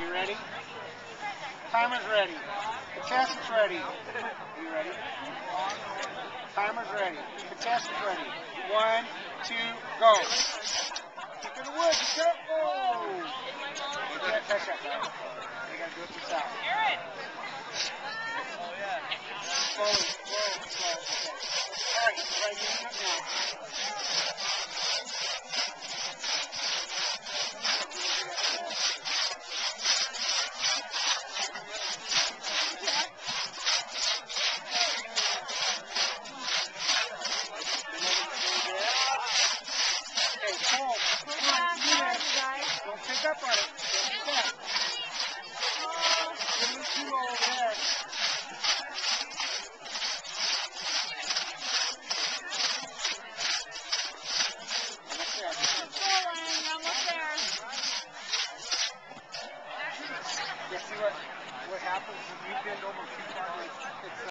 You ready? Timer's ready. Contestant's ready. Are you ready? Timer's ready. Contestant's ready. 1, 2, go. Stick in the wood. Be careful. You can't touch that, guys. You gotta do it yourself. Slowly, slow. Alright, right here now. Don't pick up on it. Don't pick up. Give me too low over there. Almost there. You see what happens when you bend over